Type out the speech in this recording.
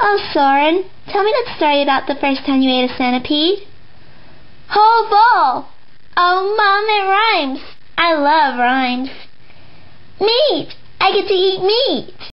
Oh, Soren, tell me that story about the first time you ate a centipede. Whole bowl! Oh, Mom, it rhymes. I love rhymes. Meat! I get to eat meat!